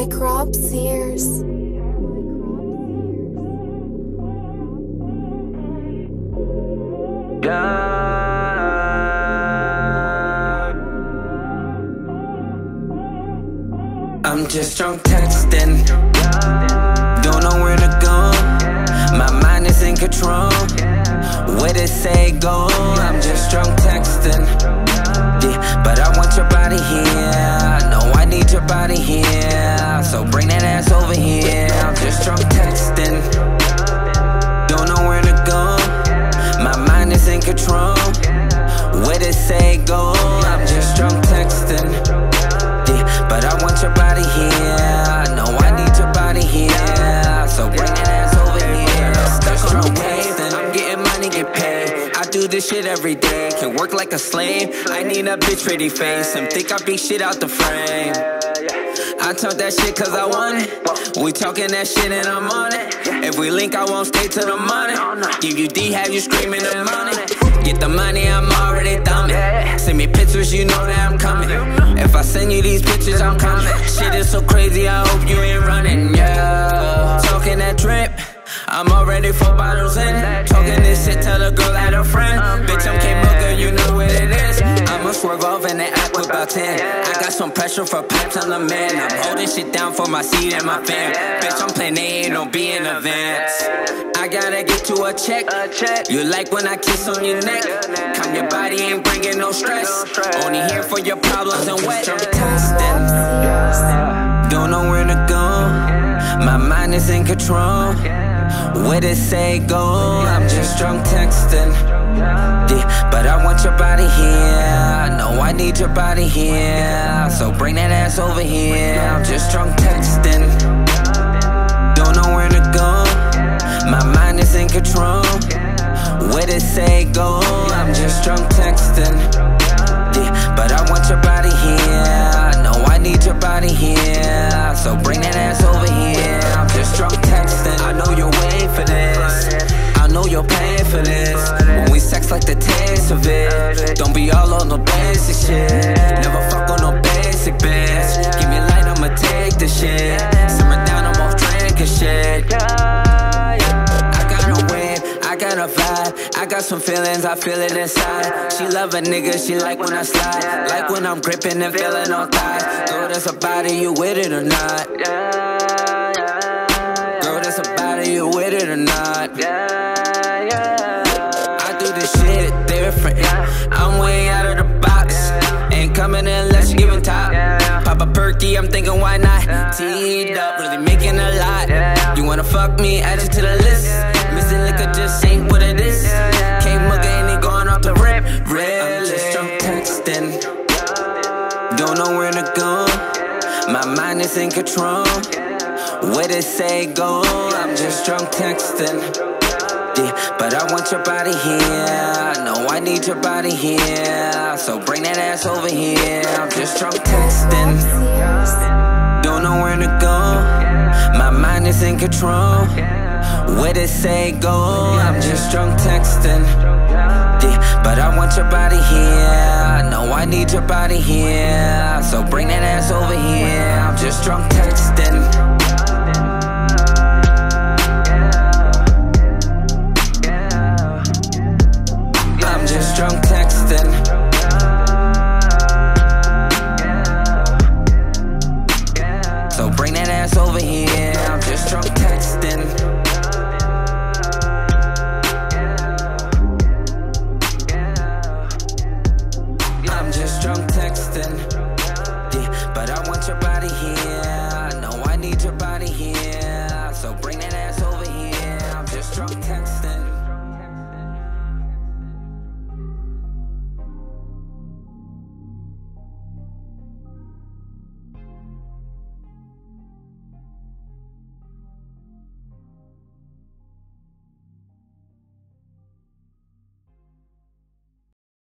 Mike Rob Sears. I'm just drunk texting, don't know where to go. My mind is in control. Where to say go? I'm just drunk texting, yeah, but I want your body here. No, I need your body here. So bring that ass over here. I'm just drunk texting, don't know where to go. My mind is in control. Where to say go? I'm just drunk texting, yeah, but I want your body here. No, I need your body here. So bring that ass over here. Stuck on the waves, then I'm getting money, get paid. I do this shit every day, can work like a slave. I need a bitch pretty face and think I beat shit out the frame. I talk that shit cause I want it. We talking that shit and I'm on it. If we link, I won't stay till the morning. Give you D, have you screaming the money. Get the money, I'm already thumbing. Send me pictures, you know that I'm coming. If I send you these pictures, I'm coming. Shit is so crazy, I hope you ain't running, yeah. Talking that drip, I'm already 4 bottles in. Talking this shit, tell a girl at a friend. Bitch, I'm K-Booker, you know what it is. I'ma swerve off in the act with about 10. I got some pressure for pipes, I'm the man. I'm holding shit down for my seed and my fam. Bitch, I'm playing A, don't be in advance. I gotta get to a check. You like when I kiss on your neck. Calm your body, ain't bringing no stress. Only here for your problems and wet. Texting, don't know where to go. My mind is in control. Where to say go? I'm just drunk texting, yeah, but I want your body here. No, I need your body here. So bring that ass over here. I'm just drunk texting, don't know where to go. My mind is in control. Where to say go? I'm just drunk texting, yeah, but I want your body here. No, I need your body here. So bring that ass over here. I'm just drunk texting. I know you're waiting for this. I know you're paying for this. When we sex like the taste of it. Don't be all on no basic shit. Never fuck on no basic bitch. Give me light, I'ma take the shit. Simmer down, I'm off drinking shit. I got a wave, I got a vibe. I got some feelings, I feel it inside. She love a nigga, she like when I slide. Like when I'm gripping and feeling on thighs. Girl, that's about it, you with it or not? Girl, that's about it, you with it or not? I do this shit different. I'm way out of the box. Ain't coming unless you giving top. Pop a perky, I'm thinking why not? Teed up, really making a lot. You wanna fuck me, add it to the list. Missing liquor just ain't what it is. K-Mugga ain't it going off the rip. I'm just drunk texting, don't know where to go. My mind is in control. Where to say go? I'm just drunk texting, yeah, but I want your body here. No, I need your body here. So bring that ass over here. I'm just drunk texting, don't know where to go. My mind is in control. Where to say go? I'm just drunk texting, yeah, but I want your body here. No, I need your body here. So bring that ass over here. I'm just drunk texting. I'm just drunk texting. So bring that ass over here. I'm just drunk texting. I'm just drunk texting.